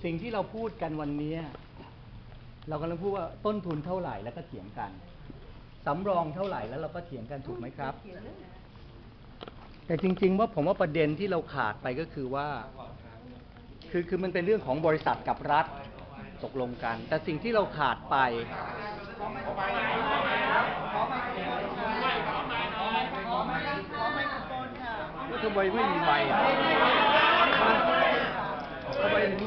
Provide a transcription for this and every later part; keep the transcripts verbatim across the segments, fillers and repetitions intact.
สิ่งที่เราพูดกันวันนี้เรากำลังพูดว่าต้นทุนเท่าไหร่แล้วก็เถียงกันสำรองเท่าไหร่แล้วเราก็เถียงกันถูกไหมครับแต่จริงๆว่าผมว่าประเด็นที่เราขาดไปก็คือว่าคือคือมันเป็นเรื่องของบริษัทกับรัฐตกลงกันแต่สิ่งที่เราขาดไปทำไมไม่มีไมค์ทำไมถึง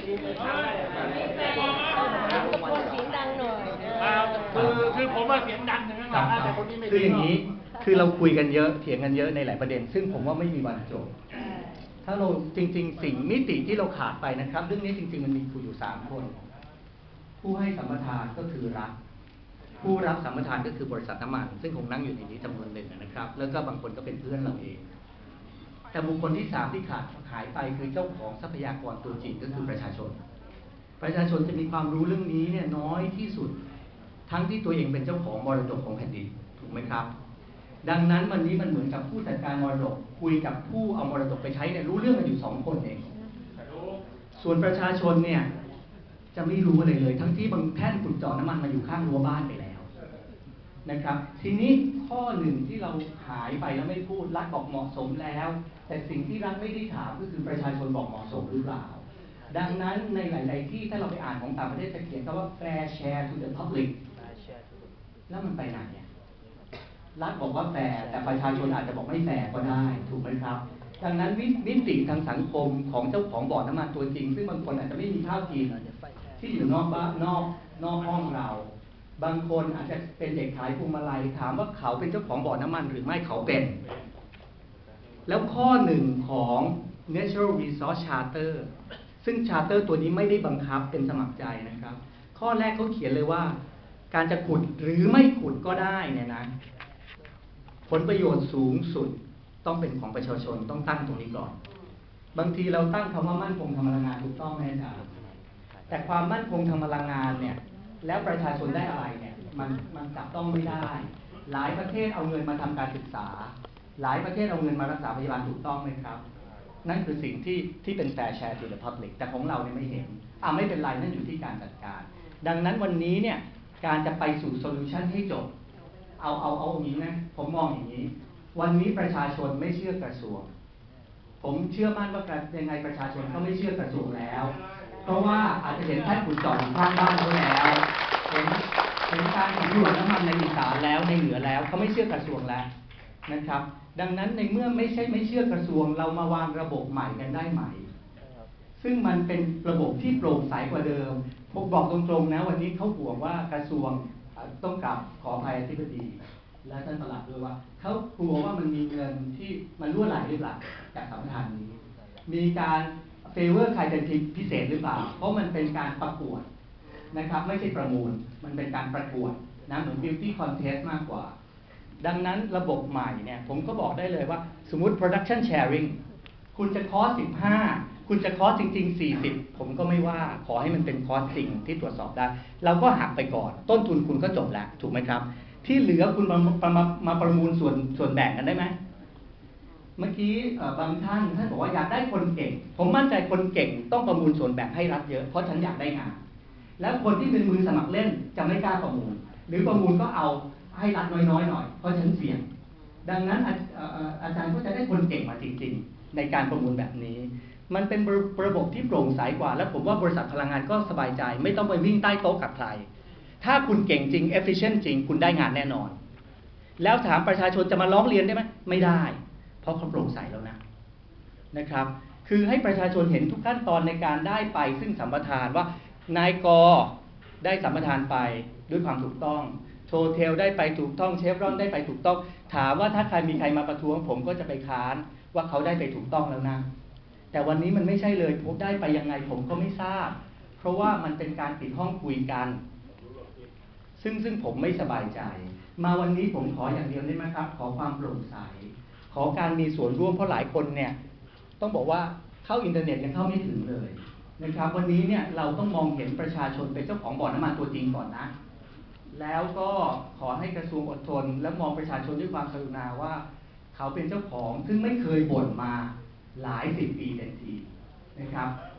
เสียงดังหน่อยคือคือผมว่าเสียงดังถึงขนาดนั้นแต่คนนี้ไม่คืออย่างนี้คือเราคุยกันเยอะเถียงกันเยอะในหลายประเด็นซึ่งผมว่าไม่มีวันจบถ้าเราจริงๆสิ่งมิติที่เราขาดไปนะครับเรื่องนี้จริงๆมันมีคุยอยู่สามคนผู้ให้สัมปทานก็คือรัฐผู้รับสัมปทานก็คือบริษัทน้ำมันซึ่งคงนั่งอยู่ในนี้จำนวนหนึ่งนะครับแล้วก็บางคนก็เป็นเพื่อนเราเองแต่บุคคลที่สามที่ขาดหายไปคือเจ้าของทรัพยากรตัวจริงก็คือประชาชนประชาชนจะมีความรู้เรื่องนี้เนี่ยน้อยที่สุดทั้งที่ตัวเองเป็นเจ้าของมรดกของแผ่นดินถูกไหมครับดังนั้นวันนี้มันเหมือนกับผู้จัดการมรดกคุยกับผู้เอามรดกไปใช้เนี่ยรู้เรื่องกันอยู่สองคนเองส่วนประชาชนเนี่ยจะไม่รู้อะไรเลยทั้งที่บางแท่นขุดเจาะน้ำมันมาอยู่ข้างรั้วบ้านไปแล้วนะครับทีนี้ข้อหนึ่งที่เราหายไปแล้วไม่พูดรัฐบอกเหมาะสมแล้วแต่สิ่งที่รัฐไม่ได้ถามก็คือประชาชนบอกเหมาะสมหรือเปล่าดังนั้นในหลายๆที่ถ้าเราไปอ่านของต่างประเทศจะเขียนคำว่า fair share to the public แล้วมันไปไหนเนี่ยรัฐบอกว่าแฟร์แต่ประชาชนอาจจะบอกไม่แฟร์ก็ได้ถูกไหมครับดังนั้นวิติทางสังคมของเจ้าของบ่อน้ำมันตัวจริงซึ่งบางคนอาจจะไม่มีข้าวกินที่อยู่นอกบ้านนอกนอกห้องเราบางคนอาจจะเป็นเด็กขายพวงมาลัยถามว่าเขาเป็นเจ้าของบ่อน้ำมันหรือไม่เขาเป็นแล้วข้อหนึ่งของ Natural Resource Charter ซึ่ง Charter ตัวนี้ไม่ได้บังคับเป็นสมัครใจนะครับข้อแรกเขาเขียนเลยว่าการจะขุดหรือไม่ขุดก็ได้เนี่ยนะผลประโยชน์สูงสุดต้องเป็นของประชาชนต้องตั้งตรงนี้ก่อนบางทีเราตั้งคำว่ามั่นคงทางพลังงานถูกต้องไหมอาจารย์แต่ความมั่นคงทางพลังงานเนี่ยแล้วประชาชนได้อะไรเนี่ยมันมันจับต้องไม่ได้หลายประเทศเอาเงินมาทำการศึกษาหลายประเทศเอาเงินมารักษาพยาบาลถูกต้องไหมครับนั่นคือสิ่งที่ที่เป็น fair share to the public แต่ของเราเนี่ยไม่เห็นอ่ะไม่เป็นไรนั่นอยู่ที่การจัดการดังนั้นวันนี้เนี่ยการจะไปสู่โซลูชันให้จบเอาเอาเอาอย่างนี้นะผมมองอย่างนี้วันนี้ประชาชนไม่เชื่อกระทรวงผมเชื่อมั่นว่ายังไงประชาชนก็ไม่เชื่อกระทรวงแล้วเพราะว่าอาจจะเห็นแท่นขุดเจาะอยู่ข้างบ้านเขาแล้วเห็นเห็นการสำรวจน้ำมันในอีสานแล้วในเหนือแล้วเขาไม่เชื่อกระทรวงแล้วนะครับดังนั้นในเมื่อไม่ใช่ไม่เชื่อกระทรวงเรามาวางระบบใหม่กันได้ไหมซึ่งมันเป็นระบบที่โปร่งใสกว่าเดิมผมบอกตรงๆนะวันนี้เขาห่วงว่ากระทรวงต้องกลับขออภัยอธิบดีและท่านปลัดด้วยว่าเขากลัวว่ามันมีเงินที่มันรั่วไหลหรือเปล่าจากสัมปทานนี้มีการเฟเวอร์ใครเป็นพิเศษหรือเปล่าเพราะมันเป็นการประกวดนะครับไม่ใช่ประมูลมันเป็นการประกวดนะเหมือน beauty contest มากกว่าดังนั้นระบบใหม่เนี่ยผมก็บอกได้เลยว่าสมมุติ production sharing คุณจะคอสสิบห้าคุณจะคอสจริงๆสี่สิบผมก็ไม่ว่าขอให้มันเป็นคอสจริงที่ตรวจสอบได้เราก็หักไปก่อนต้นทุนคุณก็จบแล้วถูกไหมครับที่เหลือคุณมามามาประมูลส่วนส่วนแบ่งกันได้ไหมเมื่อกี้บางท่านท่านบอกว่าอยากได้คนเก่งผมมั่นใจคนเก่งต้องประมูลส่วนแบ่งให้รัฐเยอะเพราะฉันอยากได้งานแล้วคนที่เป็นมือสมัครเล่นจะไม่กล้าประมูลหรือประมูลก็เอาให้รัฐน้อยๆหน่อยเพราะฉันเสี่ยงดังนั้นอาจารย์ก็จะได้คนเก่งมาจริงๆในการประมูลแบบนี้มันเป็นระบบที่โปร่งใสกว่าและผมว่าบริษัทพลังงานก็สบายใจไม่ต้องไปวิ่งใต้โต๊ะกับใครถ้าคุณเก่งจริง efficient จริงคุณได้งานแน่นอนแล้วถามประชาชนจะมาร้องเรียนได้ไหมไม่ได้เพราะเขาโปร่งใสแล้วนะนะครับคือให้ประชาชนเห็นทุกขั้นตอนในการได้ไปซึ่งสัมปทานว่านายกได้สัมปทานไปด้วยความถูกต้องโชเทลได้ไปถูกต้องเชฟรอนได้ไปถูกต้องถามว่าถ้าใครมีใครมาประท้วงผมก็จะไปค้านว่าเขาได้ไปถูกต้องแล้วนะแต่วันนี้มันไม่ใช่เลยผมได้ไปยังไงผมก็ไม่ทราบเพราะว่ามันเป็นการปิดห้องคุยกันซึ่งซึ่งผมไม่สบายใจมาวันนี้ผมขออย่างเดียวได้ไหมครับขอความโปร่งใสขอการมีส่วนร่วมเพราะหลายคนเนี่ยต้องบอกว่าเข้าอินเทอร์เน็ตยังเข้าไม่ถึงเลยนะครับวันนี้เนี่ยเราต้องมองเห็นประชาชนเป็นเจ้าของบ่อน้ำมันตัวจริงก่อนนะแล้วก็ขอให้กระทรวงอดทนและมองประชาชนด้วยความกรุณาว่าเขาเป็นเจ้าของซึ่งไม่เคยบ่นมาหลายสิบปีเต็มทีนะครับ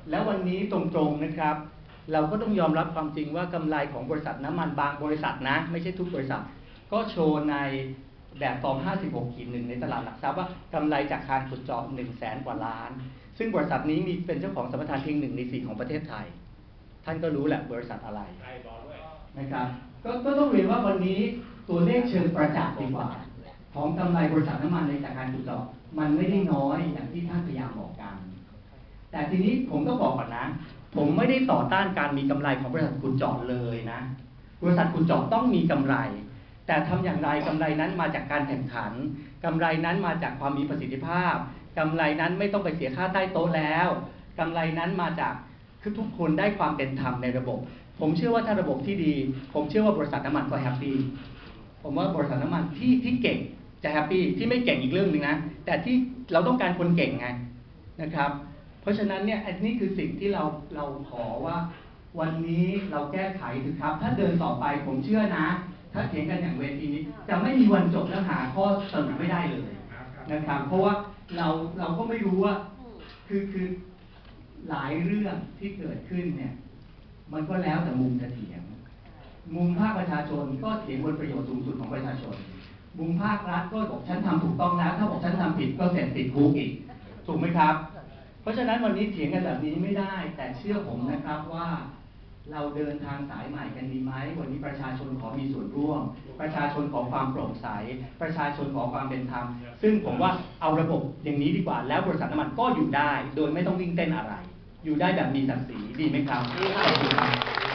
แล้ววันนี้ตรงๆนะครับ เราก็ต้องยอมรับความจริงว่ากำไรของบริษัทน้ำมันบางบริษัทนะไม่ใช่ทุกบริษัท ก็โชว์ในแบบฟอร์ม ห้าสิบหก ขีดหนึ่งในตลาดหลักทรัพย์ว่ากำไรจากการขุดเจาะ หนึ่งแสน กว่าล้าน ซึ่งบริษัทนี้มีเป็นเจ้าของสัมปทานเพียงหนึ่งในสี่ของประเทศไทย ท่านก็รู้แหละบริษัทอะไรนะครับก็ก็ต้องเรียนว่าวันนี้ตัวเลขเชิงประจักษ์ดีกว่า ของกำไรบริษัทน้ำมันในจากการขุดเจาะมันไม่ได้น้อยอย่างที่ท่านพยายามบอกกัน แต่ทีนี้ผมก็บอกก่อนนะ ผมไม่ได้ต่อต้านการมีกำไรของบริษัทขุดเจาะเลยนะ บริษัทขุดเจาะต้องมีกำไร แต่ทำอย่างไรกำไรนั้นมาจากการแข่งขันกำไรนั้นมาจากความมีประสิทธิภาพกำไรนั้นไม่ต้องไปเสียค่าใต้โต๊ะแล้วกำไรนั้นมาจากคือทุกคนได้ความเป็นธรรมในระบบ ผมเชื่อว่าถ้าระบบที่ดี ผมเชื่อว่าบริษัทน้ำมันก็แฮปปี้ผมว่าบริษัทน้ำมันที่ที่เก่งจะแฮปปี้ที่ไม่เก่งอีกเรื่องหนึ่งนะแต่ที่เราต้องการคนเก่งไงนะครับ เพราะฉะนั้นเนี่ยอันนี้คือสิ่งที่เราเราขอว่าวันนี้เราแก้ไขถือครับถ้าเดินต่อไปผมเชื่อนะ ถ้าเถียงกันอย่างเวทีนี้จะไม่มีวันจบและหาข้อสรุปไม่ได้เลยนะครับเพราะว่าเราเราก็ไม่รู้ว่าคือคือหลายเรื่องที่เกิดขึ้นเนี่ยมันก็แล้วแต่มุมจะเถียงมุมภาคประชาชนก็เถียงบนประโยชน์สูงสุดของประชาชนมุมภาครัฐก็บอกฉันทำถูกต้องแล้วถ้าบอกฉันทำผิดก็เสร็จติดคุกอีกถูกไหมครับเพราะฉะนั้นวันนี้เถียงกันแบบนี้ไม่ได้ แต่เชื่อผมนะครับว่าเราเดินทางสายใหม่กันดีไหมวันนี้ประชาชนขอมีส่วนร่วมประชาชนขอความโปร่งใสประชาชนขอความเป็นธรรมซึ่งผมว่าเอาระบบอย่างนี้ดีกว่าแล้วบริษัทน้ำมันก็อยู่ได้ โดยไม่ต้องวิ่งเต้นอะไร อยู่ได้แบบมีศักดิ์ศรีดีไหมครับขอบคุณครับ